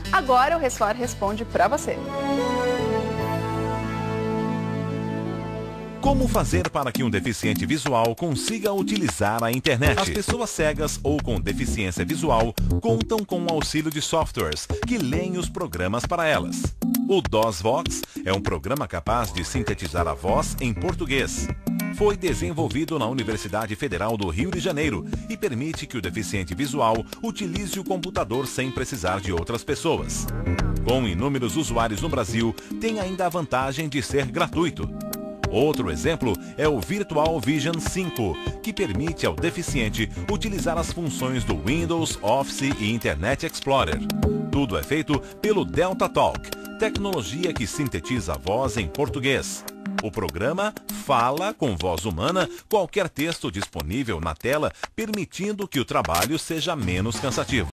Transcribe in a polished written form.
Agora o Ressort responde para você. Como fazer para que um deficiente visual consiga utilizar a internet? As pessoas cegas ou com deficiência visual contam com o auxílio de softwares que leem os programas para elas. O DOSVox é um programa capaz de sintetizar a voz em português. Foi desenvolvido na Universidade Federal do Rio de Janeiro e permite que o deficiente visual utilize o computador sem precisar de outras pessoas. Com inúmeros usuários no Brasil, tem ainda a vantagem de ser gratuito. Outro exemplo é o Virtual Vision 5, que permite ao deficiente utilizar as funções do Windows, Office e Internet Explorer. Tudo é feito pelo DeltaTalk, tecnologia que sintetiza a voz em português. O programa fala com voz humana qualquer texto disponível na tela, permitindo que o trabalho seja menos cansativo.